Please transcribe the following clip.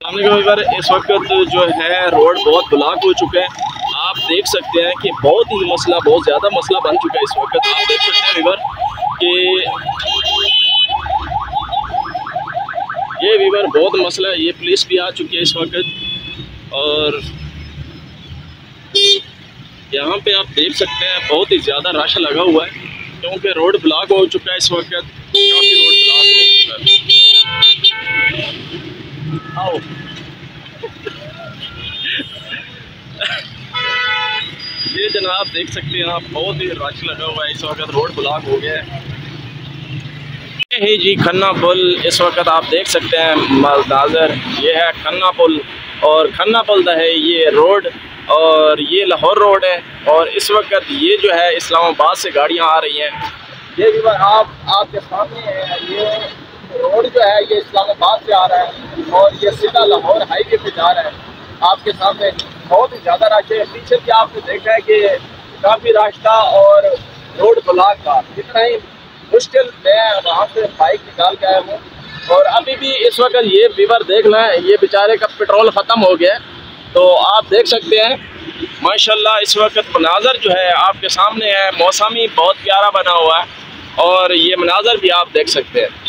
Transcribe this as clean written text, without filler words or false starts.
इस वक्त जो है रोड बहुत ब्लॉक हो चुका है। आप देख सकते हैं कि बहुत ज़्यादा मसला बन चुका है। इस वक्त आप देख सकते हैं वीवर कि ये वीवर बहुत मसला है। ये पुलिस भी आ चुकी है इस वक्त और यहाँ पे आप देख सकते हैं बहुत ही ज़्यादा रश लगा हुआ है क्योंकि रोड ब्लॉक हो चुका है। इस वक्त काफ़ी रोड ब्लॉक हो चुका है। आओ ये जनाब देख सकते हैं आप, बहुत ही रश लगा हुआ है। इस वक्त रोड ब्लॉक हो गया है। ये जी खन्ना पुल, इस वक्त आप देख सकते हैं मनाज़र, ये है खन्ना पुल और खन्ना पुल है ये रोड और ये लाहौर रोड है। और इस वक्त ये जो है इस्लामाबाद से गाड़ियां आ रही हैं। ये भी आपके सामने है, ये रोड जो है ये इस्लामाबाद से आ रहा है और ये सीधा लाहौर हाईवे पे जा रहा है। आपके सामने बहुत ही ज़्यादा रश है। पीछे भी आपने देखा है कि काफ़ी रश था और रोड ब्लॉक था। इतना ही मुश्किल मैं वहाँ से बाइक निकाल के आया हूँ और अभी भी इस वक्त ये वीवर देखना है, ये बेचारे का पेट्रोल ख़त्म हो गया। तो आप देख सकते हैं माशाल्लाह इस वक्त मनाज़र जो है आपके सामने है। मौसम ही बहुत प्यारा बना हुआ है और ये मनाज़र भी आप देख सकते हैं।